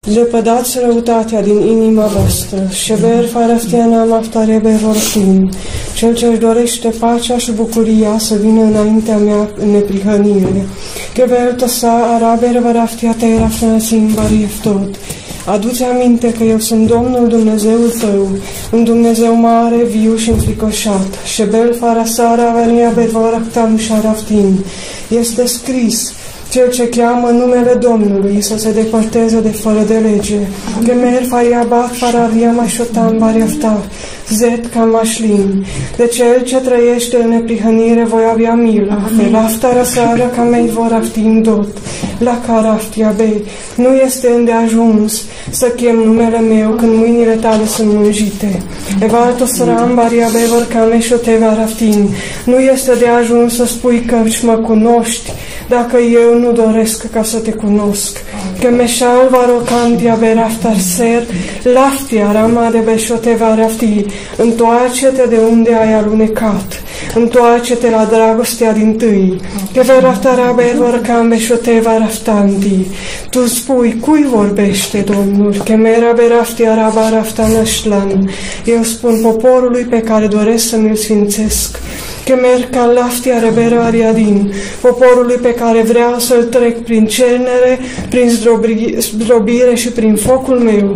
Lepădați răutatea din inima voastră, șeber faraftiana maftare bevortin, cel ce-și dorește pacea și bucuria să vină înaintea mea în neprihănire. Cheveltă sa araber varaftia te rafnasim barieftot. Adu-ți aminte că eu sunt Domnul Dumnezeul tău, un Dumnezeu mare, viu și înfricoșat. Șebel farasara vania bevoractam șaraftin. Este scris: cel ce cheamă numele Domnului să se depărteze de fără de lege. Gemer fariabat faravia mașotam bariafta, zet camașlin. De cel ce trăiește în neprihănire voi avea milă. Pe lafta răsară ca mei vor aftim dot. La caraftia be, nu este îndeajuns să chem numele meu când mâinile tale sunt mânjite. Evalto săram baria be vor came și o te varaftin. Nu este de ajuns să spui că mă cunoști, dacă eu nu doresc ca să te cunosc. Că meșal varocantia beraftar ser, laftia rama de beșote varafti. Întoarce-te de unde ai alunecat, întoarce-te la dragostea dintâi. Că veraftara bervorcam beșote varaftanti. Tu spui, cui vorbește Domnul? Că mera beraftia rabaraftanășlan. Eu spun poporului pe care doresc să mi-l sfințesc. Că merg ca laftia reberă ariadin, poporului pe care vreau să-l trec prin cernere, prin zdrobire și prin focul meu.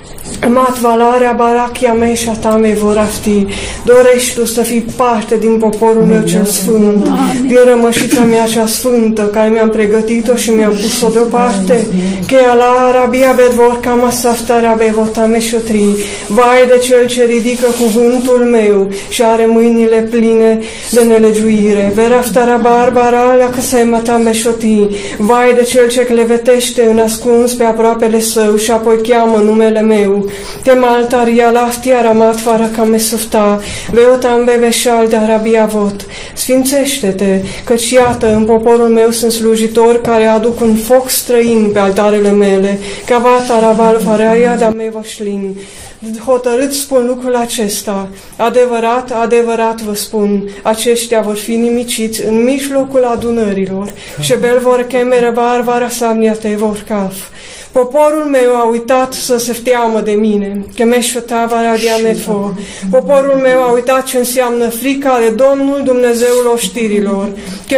Mat valarea barachia mea și a ta mei vor afti. Dorești tu să fii parte din poporul meu cel sfânt, din rămășița mea cea sfântă, care mi-am pregătit-o și mi-am pus-o deoparte. Că la arabia bedvor cam saftarea bevotame șotri. Vai de cel ce ridică cuvântul meu și are mâinile pline de nelegiuire. Veraftara barbara la căsăimătame șoti. Vai de cel ce clevetește în ascuns pe aproapele său și apoi cheamă numele meu. Te maltaria laftia ramat fara ca mesufta, veotam beveșal de arabia vot. Sfințește-te, căci iată, în poporul meu sunt slujitori care aduc un foc străin pe altarele mele, ca vata rabal faraia da me voșlin. Hotărât spun lucrul acesta. Adevărat, adevărat vă spun, aceștia vor fi nimiciți în mijlocul adunărilor. Șebel vor chemere barbara samnia te vor caf. Poporul meu a uitat să se teamă de mine. Poporul meu a uitat ce înseamnă frica de Domnul Dumnezeul oștirilor.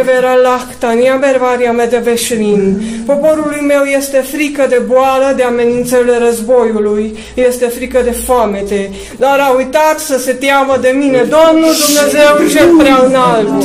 Poporului meu este frică de boală, de amenințările războiului, este frică de foamete, dar a uitat să se teamă de mine, Domnul Dumnezeul cel prea înalt.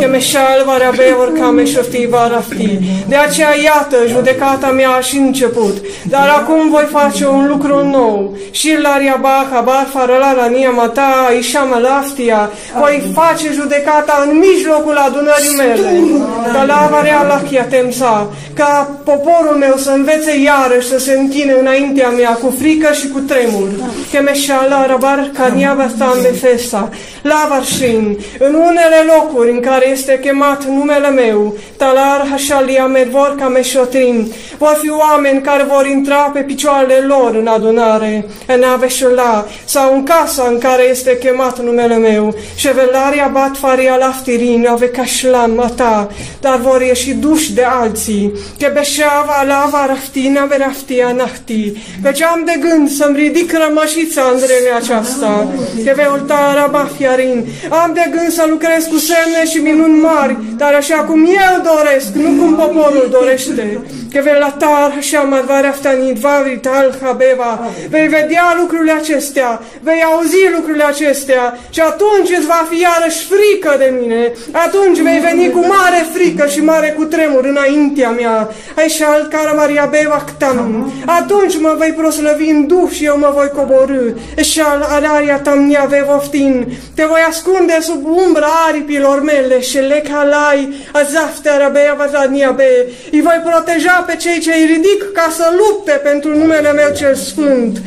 De aceea, iată, judecata mea a și început. Dar acum voi face un lucru nou. Shirlaria baha barfarala la niamata ishama laftia. Voi face judecata în mijlocul adunării mele. Calavarea lachia temsa. Ca poporul meu să învețe iarăși să se închine înaintea mea cu frică și cu tremur. Chemeșala rabar caniabastam befesa. Lavarșin. În unele locuri în care este chemat numele meu, talar hashalia medvor cameșotrim. Vor fi oameni care vor intra pe picioarele lor în adunare, în aveșula, sau în casa în care este chemat numele meu, șevelaria bat faria laftirin, avecașlam ata, dar vor ieși duși de alții, că beșeava lava raftina veraftia nahti, căci am de gând să-mi ridic rămășița în vremea aceasta, că veoltara bafiarin, am de gând să lucrez cu semne și minuni mari, dar așa cum eu doresc, nu cum poporul dorește, că velatar așa madvaraftanit varit al-habeva, vei vedea lucrurile acestea, vei auzi lucrurile acestea și atunci îți va fi iarăși frică de mine, atunci vei veni cu mare frică și mare cutremur înaintea mea, așa al-karamaria bevactam, atunci mă vei proslăvi în duh și eu mă voi coborî, așa al-alaria tamnia vevoftin, te voi ascunde sub umbra aripilor mele și lecalai azaftea rabea vazania be, îi voi proteja pe cei ce îi ridic ca să lupte pentru numele meu cel sfânt.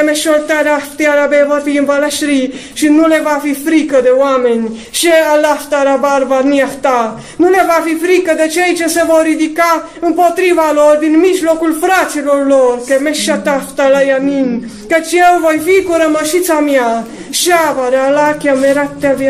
Și nu le va fi frică de oameni. Nu le va fi frică de cei ce se vor ridica împotriva lor din mijlocul fraților lor. Căci eu voi fi cu rămășița mea.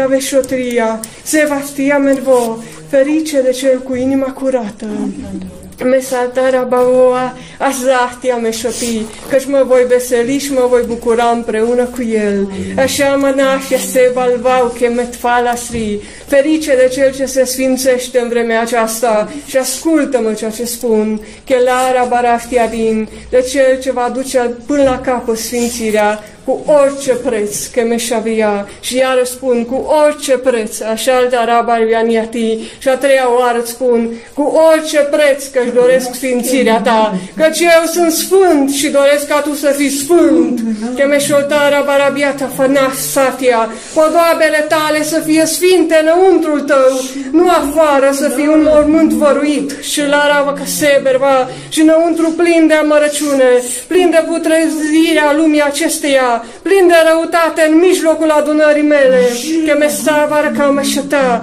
Ferice de cel cu inima curată me saltarea bavoa, azahtia me șopi, căci mă voi veseli și mă voi bucura împreună cu el. Așa mă nașe se balvau chemet falasri, ferice de cel ce se sfințește în vremea aceasta și ascultă-mă ceea ce spun, chelara baraftia din, de cel ce va duce până la capăt sfințirea, cu orice preț, că meșavia, și iar spun, cu orice preț, așa de arabarianiati, și a treia oară îți spun, cu orice preț, că-și doresc sfințirea ta, căci eu sunt sfânt și doresc ca tu să fii sfânt, că meșoltarea barabiata fănaș satia, podoabele tale să fie sfinte înăuntrul tău, nu afară să fie un mormânt văruit, și la arabă că seberva, și înăuntru plin de amărăciune, plin de putrezirea lumii acesteia, plin de răutate în mijlocul adunării mele, că me savar ca mășăta,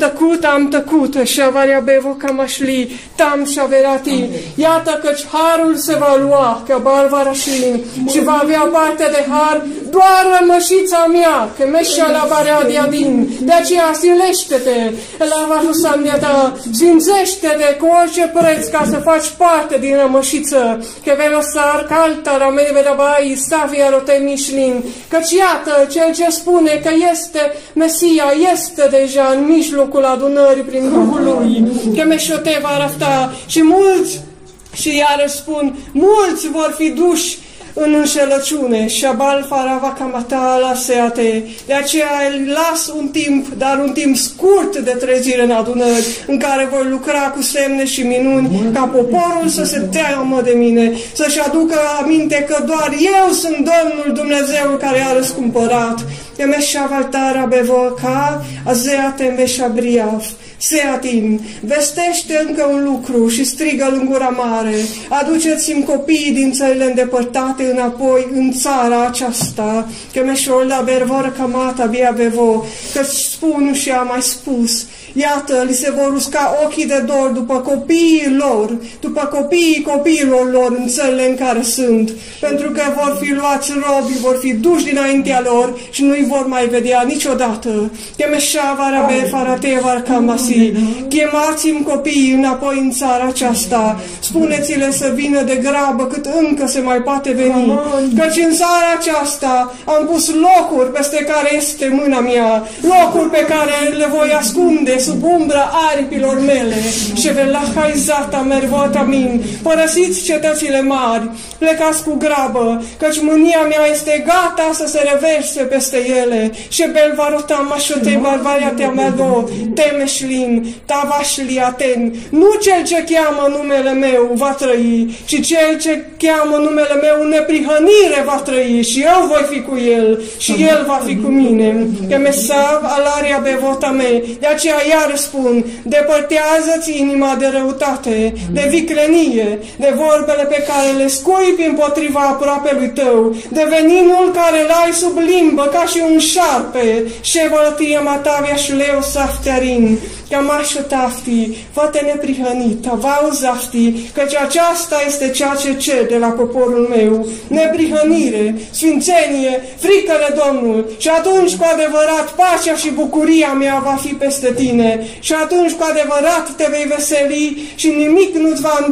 am tăcut, și avaria bevo ca mașli, tam și averati, iată căci harul se va lua, că barvarașin, și va avea parte de har doar rămășița mea, că meșa la barea din, de aceea silește-te, la varusandia ta, sfințește-te cu orice preț ca să faci parte din rămășiță, că vei lăsa calta rameve de bai, stavia rote mișlin, căci iată, cel ce spune că este Mesia, este deja în mijlocul adunării prin Duhul lui, că meșote va rafta și mulți, și iarăși spun, mulți vor fi duși în înșelăciune, șabal farava camata la seate. De aceea îl las un timp, dar un timp scurt de trezire în adunări, în care voi lucra cu semne și minuni, ca poporul să se teamă de mine, să-și aducă aminte că doar eu sunt Domnul Dumnezeul care a răscumpărat. Emeșavaltara bevoca, azeate meșabriaf. Seatin, vestește încă un lucru și strigă în gura mare, aduceți-mi copiii din țările îndepărtate înapoi în țara aceasta, că meșolda bervor camata bia bevo, că spun și am mai spus, iată, li se vor usca ochii de dor după copiii lor, după copiii copiilor lor în țările în care sunt, pentru că vor fi luați robi, vor fi duși dinaintea lor și nu-i vor mai vedea niciodată. Chemeșavara befaratevar camasi, chemați-mi copiii înapoi în țara aceasta, spuneți-le să vină de grabă cât încă se mai poate veni, căci în țara aceasta am pus locuri peste care este mâna mea, locuri pe care le voi ascunde sub umbra aripilor mele. Și velahaizata mervota min, părăsiți cetățile mari, plecați cu grabă, căci mânia mea este gata să se reverse peste ele. Și belvarota mașote barvaria te amergo, temeșlin, tavașli aten. Nu cel ce cheamă numele meu va trăi, ci cel ce cheamă numele meu în neprihănire va trăi, și eu voi fi cu el și el va fi cu mine. Că mesav alaria bevota me, de aceea iar spun, depărtează-ți inima de răutate, de viclenie, de vorbele pe care le scuipi împotriva aproapelui tău, de veninul care l-ai sub limbă ca și un șarpe, șevălătie matavia și leu saftearin, camașă tafti, fă-te neprihănit, avau zafti, căci aceasta este ceea ce cer de la poporul meu, neprihănire, sfințenie, frică de Domnul, și atunci cu adevărat pacea și bucuria mea va fi peste tine, și atunci cu adevărat te vei veseli și nimic nu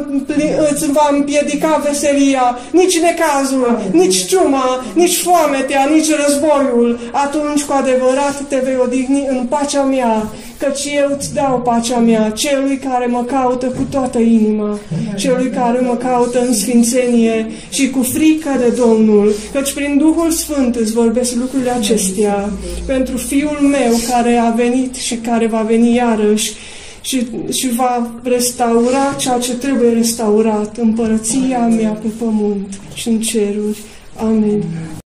îți va împiedica veselia, nici necazul, nici ciuma, nici foametea, nici războiul. Atunci cu adevărat te vei odihni în pacea mea, căci eu îți dau pacea mea, celui care mă caută cu toată inima, celui care mă caută în sfințenie și cu frică de Domnul, căci prin Duhul Sfânt îți vorbesc lucrurile acestea, pentru Fiul meu care a venit și care va veni iarăși și va restaura ceea ce trebuie restaurat, împărăția mea pe pământ și în ceruri. Amin.